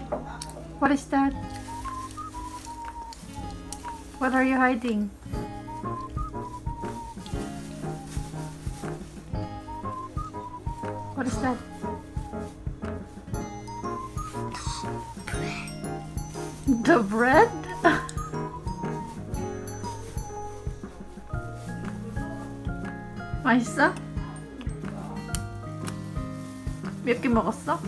What is that? What are you hiding? What is that? The bread? 맛있어? 몇 개 먹었어?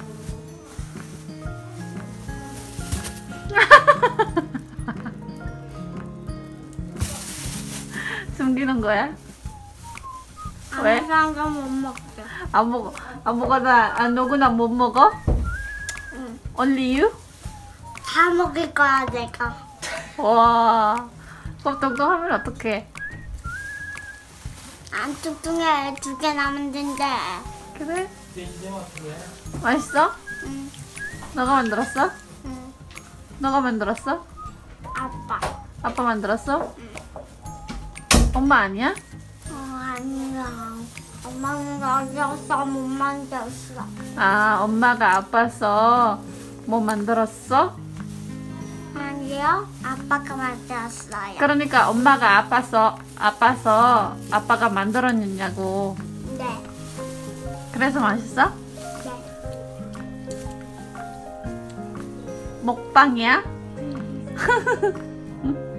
숨기는 거야? 왜? 아무거나 못 먹게. 아무거나 누구나 못 먹어? 응. Only you? 다 먹을 거야 내가. 와, 그럼 뚱뚱하면 어떡해? 안 뚱뚱해. 2개 남았는데. 그래? 맛있어? 응. 너가 만들었어? 응. 너가 만들었어? 아빠. 아빠 만들었어? 엄마 아니야? 아니야. 엄마는 어려서 못 만들었어. 아, 엄마가 아파서 뭐 만들었어? 아니요. 아빠가 만들었어요. 그러니까 엄마가 아파서 아빠가 만들었냐고. 네. 그래서 맛있어? 네. 먹방이야? 응.